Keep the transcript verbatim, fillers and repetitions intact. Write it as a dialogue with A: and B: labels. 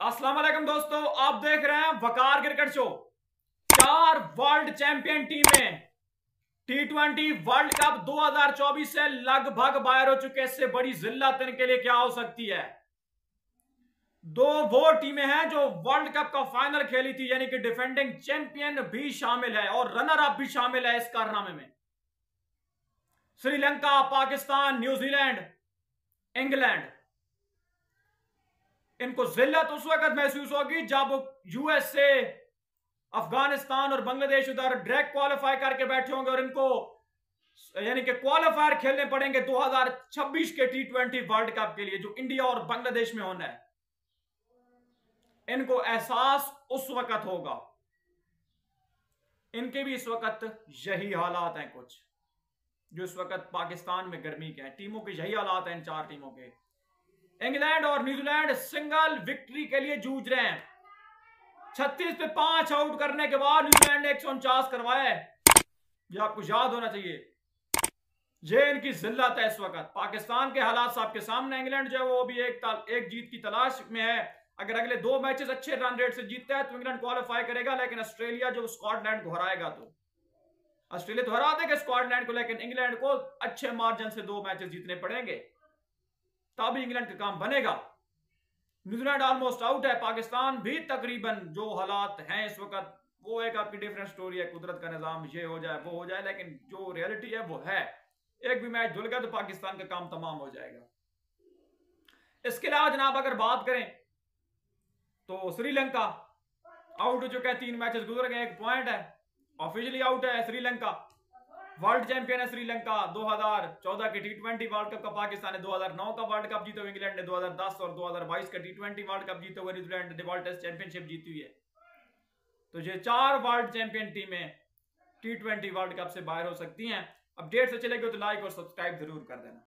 A: अस्सलाम वालेकुम दोस्तों, आप देख रहे हैं वकार क्रिकेट शो। चार वर्ल्ड चैंपियन टीमें टी ट्वेंटी वर्ल्ड कप दो हज़ार चौबीस से लगभग बाहर हो चुके। इससे बड़ी जिल्लत इनके लिए क्या हो सकती है। दो वो टीमें हैं जो वर्ल्ड कप का फाइनल खेली थी, यानी कि डिफेंडिंग चैंपियन भी शामिल है और रनर अप भी शामिल है इस कारनामे में। Sri Lanka, Pakistan, New Zealand, England. इनको जिल्लत उस वक्त महसूस होगी जब यूएसए, अफगानिस्तान और बांग्लादेश उधर डायरेक्ट क्वालिफाई करके बैठे होंगे और इनको यानी कि क्वालिफायर खेलने पड़ेंगे दो हज़ार छब्बीस के टी ट्वेंटी वर्ल्ड कप के लिए, जो इंडिया और बांग्लादेश में होना है। इनको एहसास उस वक्त होगा। इनके भी इस वक्त यही हालात हैं, कुछ जो इस वक्त पाकिस्तान में गर्मी के हैं। टीमों के यही हालात हैं इन चार टीमों के। इंग्लैंड और न्यूजीलैंड सिंगल विक्ट्री के लिए जूझ रहे हैं। छत्तीस पे पांच आउट करने के बाद न्यूजीलैंड ने एक सौ उनचास करवाया है। ये आपको याद होना चाहिए। ये इनकी जिल्लत है इस वक्त। पाकिस्तान के हालात आपके सामने। इंग्लैंड जो है वो भी एक एक जीत की तलाश में है। अगर अगले दो मैचेस अच्छे रन रेट से जीतता है तो इंग्लैंड क्वालिफाई करेगा, लेकिन ऑस्ट्रेलिया जो स्कॉटलैंड को हराएगा तो ऑस्ट्रेलिया तो हरा देगा स्कॉटलैंड को, लेकिन इंग्लैंड को अच्छे मार्जिन से दो मैचेस जीतने पड़ेंगे, तभी इंग्लैंड का काम बनेगा। न्यूजीलैंड ऑलमोस्ट आउट है। पाकिस्तान भी तकरीबन जो हालात हैं इस वक्त, वो एक आपकी डिफरेंट स्टोरी है। कुदरत का निजाम, ये हो जाए वो हो जाए, लेकिन जो रियलिटी है वो है। एक भी मैच धुल गया तो पाकिस्तान का काम तमाम हो जाएगा। इसके अलावा जनाब अगर बात करें तो श्रीलंका आउट हो चुका है। तीन मैचेस गुजर गए, एक पॉइंट है। ऑफिशियली आउट है श्रीलंका। वर्ल्ड चैंपियन है श्रीलंका। दो हज़ार चौदह के टी ट्वेंटी वर्ल्ड कप का पाकिस्तान ने दो हज़ार नौ का वर्ल्ड कप जीते हुए, इंग्लैंड ने दो हज़ार दस और दो हज़ार बाईस का टी ट्वेंटी वर्ल्ड कप जीते हुए, न्यूजीलैंड ने वर्ल्ड टेस्ट चैंपियनशिप जीती हुई है। तो ये चार वर्ल्ड चैंपियन टीमें टी ट्वेंटी वर्ल्ड कप से बाहर हो सकती हैं। अपडेट से चलेगी तो लाइक और सब्सक्राइब जरूर कर देना।